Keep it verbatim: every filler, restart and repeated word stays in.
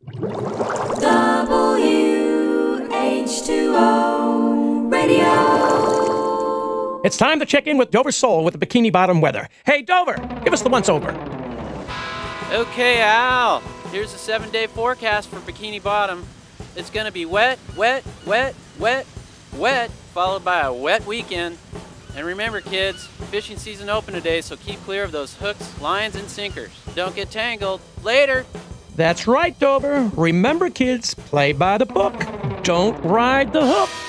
W H two O Radio. It's time to check in with Dover Soul with the Bikini Bottom weather. Hey, Dover, give us the once-over. Okay, Al. Here's the seven-day forecast for Bikini Bottom. It's going to be wet, wet, wet, wet, wet, followed by a wet weekend. And remember, kids, fishing season open today, so keep clear of those hooks, lines, and sinkers. Don't get tangled. Later. That's right, Dover. Remember, kids, play by the book. Don't ride the hook.